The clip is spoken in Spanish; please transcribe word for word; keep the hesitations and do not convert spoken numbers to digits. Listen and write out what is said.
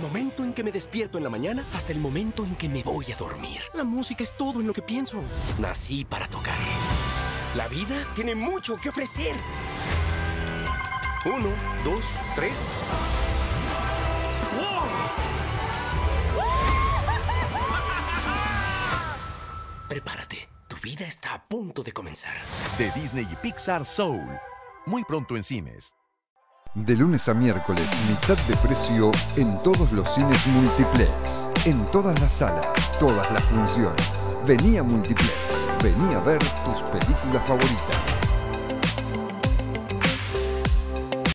momento en que me despierto en la mañana hasta el momento en que me voy a dormir. La música es todo en lo que pienso. Nací para tocar. La vida tiene mucho que ofrecer. Uno, dos, tres. ¡Wow! Prepárate. Tu vida está a punto de comenzar. De Disney y Pixar Soul. Muy pronto en cines. De lunes a miércoles, mitad de precio en todos los cines Multiplex. En todas las salas, todas las funciones. Vení a Multiplex. Vení a ver tus películas favoritas.